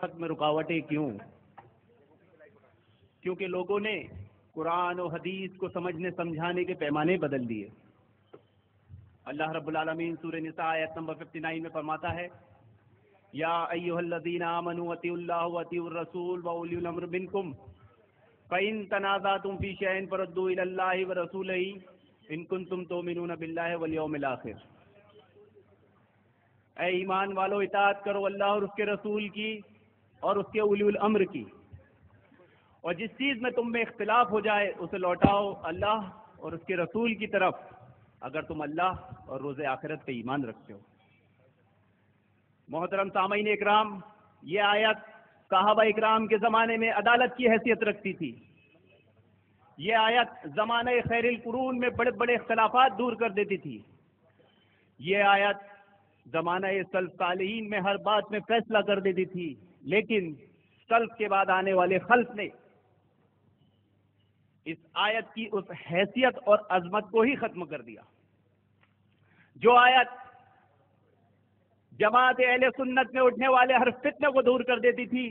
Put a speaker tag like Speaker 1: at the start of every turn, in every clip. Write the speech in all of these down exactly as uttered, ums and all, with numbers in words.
Speaker 1: حق میں رکاوٹیں کیوں؟ کیونکہ لوگوں نے قرآن و حدیث کو سمجھنے سمجھانے کے پیمانے بدل دیے۔ اللہ رب العالمین سورہ نساء آیت نمبر उनسٹھ میں فرماتا ہے، یا ایھا الذین آمنوا اطیعوا اللہ واطیعوا الرسول واولی الامر منکم فإن تنازعتم فی شیء فردوہ الی اللہ ورسولہ ان کنتم تؤمنون باللہ والیوم الآخر۔ اے ایمان والو، اطاعت کرو اللہ اور اس کے رسول کی اور اس کے اولی الامر کی، اور جس چیز میں تم میں اختلاف ہو جائے اسے لوٹاؤ اللہ اور اس کے رسول کی طرف، اگر تم اللہ اور روز آخرت پہ ایمان رکھتے ہو۔ محترم سامعین اکرام، یہ آیت صحابہ اکرام کے زمانے میں عدالت کی حیثیت رکھتی تھی۔ یہ آیت زمانہ خیر القرون میں بڑے بڑے اختلافات دور کر دیتی تھی۔ یہ آیت زمانہ سلف صالحین میں ہر بات میں فیصلہ کر دیتی تھی، لیکن سلف کے بعد آنے والے خلف نے اس آیت کی اس حیثیت اور عظمت کو ہی ختم کر دیا۔ جو آیت جماعت اہل سنت میں اٹھنے والے ہر فتنے کو دور کر دیتی تھی،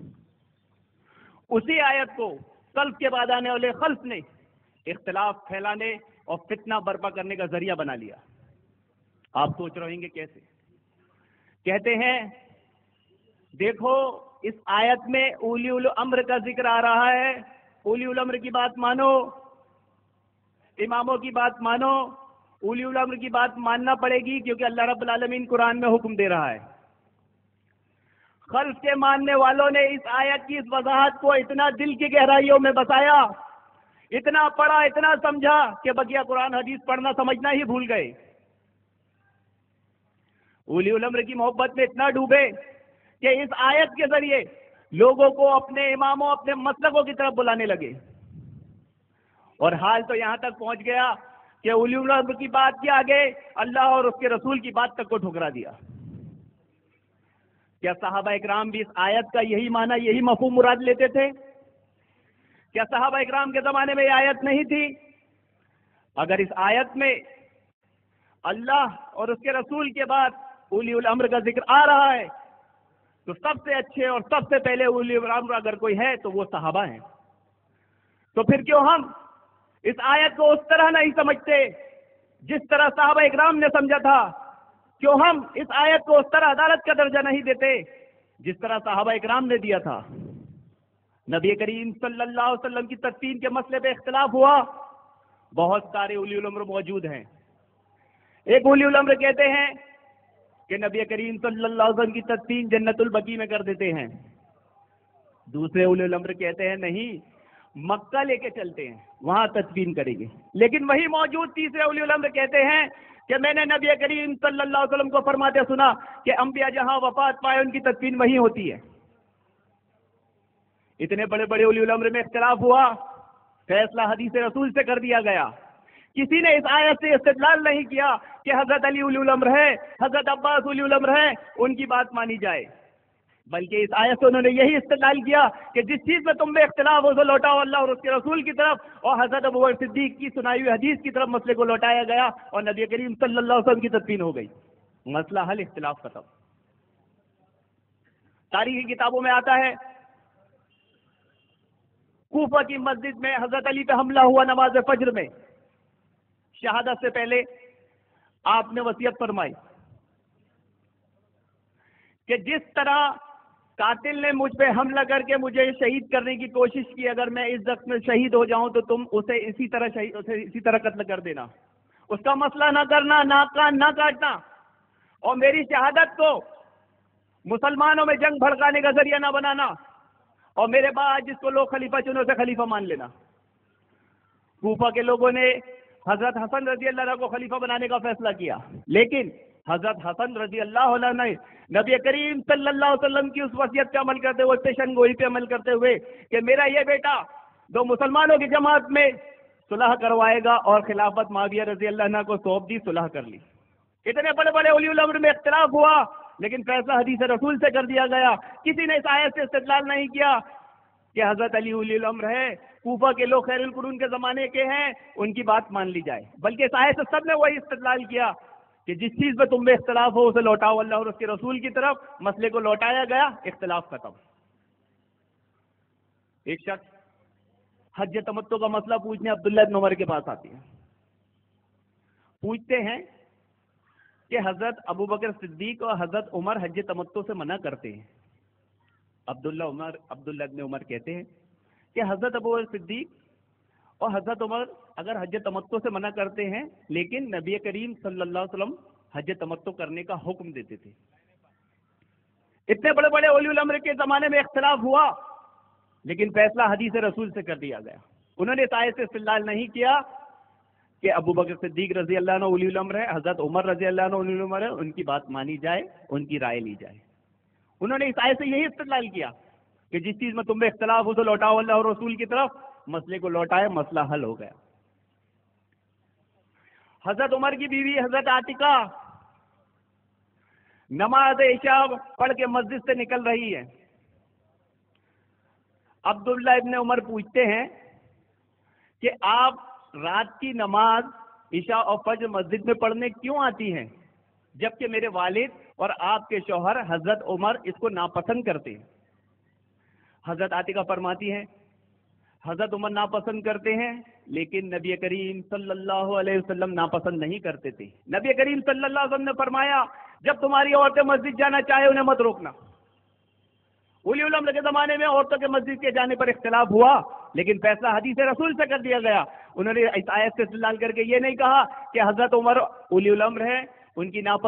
Speaker 1: اسی آیت کو سلف کے بعد آنے والے خلف نے اختلاف پھیلانے اور فتنہ برپا کرنے کا ذریعہ بنا لیا۔ آپ سوچ رہے ہیں کیسے؟ کہتے ہیں دیکھو اس آیت میں اولی الامر کا ذکر آ رہا ہے، اولی الامر کی بات مانو، اماموں کی بات مانو، اولی الامر کی بات ماننا پڑے گی کیونکہ اللہ رب العالمین قرآن میں حکم دے رہا ہے۔ خلف کے ماننے والوں نے اس آیت کی اس وضاحت کو اتنا دل کی گہرائیوں میں بسایا، اتنا پڑھا، اتنا سمجھا کہ بقیہ قرآن حدیث پڑھنا سمجھنا ہی بھول گئے۔ اولی الامر کی محبت میں اتنا ڈوبے کہ اس آیت کے ذریعے لوگوں کو اپنے اماموں، اپنے مسلکوں کی طرف بلانے لگے، اور حال تو یہاں تک پہنچ گیا کہ اولی الامر کی بات کے آگے اللہ اور اس کے رسول کی بات تک کو ٹھکرا دیا۔ کیا صحابہ اکرام بھی اس آیت کا یہی معنی، یہی مفہوم مراد لیتے تھے؟ کیا صحابہ اکرام کے زمانے میں یہ آیت نہیں تھی؟ اگر اس آیت میں اللہ اور اس کے رسول کے بعد اولی الامر کا ذکر آ رہا ہے تو سب سے اچھے اور سب سے پہلے اولی الامر اگر کوئی ہے تو وہ صحابہ ہیں۔ تو پھر کیوں ہم اس آیت کو اس طرح نہیں سمجھتے جس طرح صحابہ اکرام نے سمجھا تھا؟ کیوں ہم اس آیت کو اس طرح عدالت کا درجہ نہیں دیتے جس طرح صحابہ اکرام نے دیا تھا؟ نبی کریم صلی اللہ علیہ وسلم کی تدفین کے مسئلے پہ اختلاف ہوا، بہت سارے اولی الامر موجود ہیں۔ ایک اولی الامر کہتے ہیں کہ نبی کریم صلی اللہ علیہ وسلم کی تدفین جنت البقیع میں کر دیتے ہیں۔ دوسرے اولی الامر کہتے ہیں نہیں، مکہ لے کے چلتے ہیں، وہاں تدفین کریں گے۔ لیکن وہی موجود تیسرے اولی الامر کہتے ہیں کہ میں نے نبی کریم صلی اللہ علیہ وسلم کو فرماتے سنا کہ انبیاء جہاں وفات پائے ان کی تدفین وہی ہوتی ہے۔ اتنے بڑے بڑے اولی الامر میں اختلاف ہوا، فیصلہ حدیث رسول سے کر دیا گیا۔ کسی نے اس آیت سے استدلال نہیں کیا کہ حضرت علی اولی الامر ہے، حضرت عباس اولی الامر ہے، ان کی بات مانی جائے، بلکہ اس آیت سے انہوں نے یہی استدلال کیا کہ جس چیز میں تم میں اختلاف ہو اسے لوٹاؤ اللہ اور اس کے رسول کی طرف، اور حضرت ابوبکر صدیق کی سنائی ہوئی حدیث کی طرف مسئلے کو لوٹایا گیا اور نبی کریم صلی اللہ علیہ وسلم کی تدفین ہو گئی۔ مسئلہ حل، اختلاف ختم۔ تاریخی کتابوں میں آتا ہے کوفہ کی مسجد میں حضرت علی پہ حملہ ہوا نماز فجر میں۔ شہادت سے پہلے آپ نے وصیت فرمائی کہ جس طرح قاتل نے مجھ پہ حملہ کر کے مجھے شہید کرنے کی کوشش کی، اگر میں اس وقت میں شہید ہو جاؤں تو تم اسے اسی طرح شہید اسے اسی طرح قتل کر دینا، اس کا مسئلہ نہ کرنا، نہ کان نہ کاٹنا، اور میری شہادت کو مسلمانوں میں جنگ بھڑکانے کا ذریعہ نہ بنانا، اور میرے بعد جس کو لوگ خلیفہ چنے اسے خلیفہ مان لینا۔ کوفہ کے لوگوں نے حضرت حسن رضی اللہ عنہ کو خلیفہ بنانے کا فیصلہ کیا، لیکن حضرت حسن رضی اللہ عنہ نے نبی کریم صلی اللہ علیہ وسلم کی اس وصیت پہ عمل کرتے ہوئے، پیشن گوئی پہ عمل کرتے ہوئے کہ میرا یہ بیٹا جو مسلمانوں کی جماعت میں صلح کروائے گا، اور خلافت معاویہ رضی اللہ عنہ کو سونپ دی، صلح کر لی۔ اتنے بڑے بڑے اولی الامر میں اختلاف ہوا، لیکن فیصلہ حدیث رسول سے کر دیا گیا۔ کسی نے اس آیت سے استدلال نہیں کیا کہ حضرت علی اولی الامر ہے، کوفہ کے لوگ خیر القرون کے زمانے کے ہیں، ان کی بات مان لی جائے، بلکہ اس آیت سے سب نے وہی استدلال کیا کہ جس چیز میں تم میں اختلاف ہو اسے لوٹاؤ اللہ اور اس کے رسول کی طرف. مسئلے کو لوٹایا گیا, اختلاف ختم. ایک شخص حج تمتع کا مسئلہ پوچھنے عبداللہ ابن عمر کے پاس آتی ہے. پوچھتے ہیں کہ حضرت ابو بکر صدیق اور حضرت عمر حج تمتع سے منع کرتے ہیں. عبداللہ عمر عبداللہ ابن عمر کہتے ہیں کہ حضرت ابو بکر صدیق اور حضرت عمر اگر حج تمتع سے منع کرتے ہیں لیکن نبی کریم صلی اللہ علیہ وسلم حج تمتع کرنے کا حکم دیتے تھے. اتنے بڑے بڑے اولی الامر کے زمانے میں اختلاف ہوا لیکن فیصلہ حدیث رسول سے کر دیا گیا. انہوں نے اس آیت سے استدلال نہیں کیا کہ ابو بکر صدیق رضی اللہ عنہ اولی الامر ہے, حضرت عمر رضی اللہ عنہ اولی الامر ہے, ان کی بات مانی جائے, ان کی رائے لی جائے. انہوں نے اس آیت سے یہی استدلال کیا کہ جس چیز میں تم میں اختلاف ہو تو لوٹاؤ اللہ اور رسول کی طرف. مسئلے کو لوٹائے, مسئلہ حل ہو گیا. حضرت عمر کی بیوی حضرت عاتقہ نماز عشاء پڑھ کے مسجد سے نکل رہی ہے. عبداللہ ابن عمر پوچھتے ہیں کہ آپ رات کی نماز عشاء اور فجر مسجد میں پڑھنے کیوں آتی ہیں جبکہ میرے والد اور آپ کے شوہر حضرت عمر اس کو ناپسند کرتے ہیں. حضرت عاتقہ فرماتی ہیں حضرت عمر ناپسند کرتے ہیں لیکن نبی کریم صلی اللہ علیہ وسلم ناپسند نہیں کرتے تھے. نبی کریم صلی اللہ علیہ وسلم نے فرمایا جب تمہاری عورتیں مسجد جانا چاہے انہیں مت روکنا. اولی الامر کے زمانے میں عورتوں کے مسجد کے جانے پر اختلاف ہوا لیکن فیصلہ حدیث رسول سے کر دیا گیا. انہوں نے اس آیت سے استدلال کر کے یہ نہیں کہا کہ حضرت عمر اولی الامر ہیں, ان کی ناپسند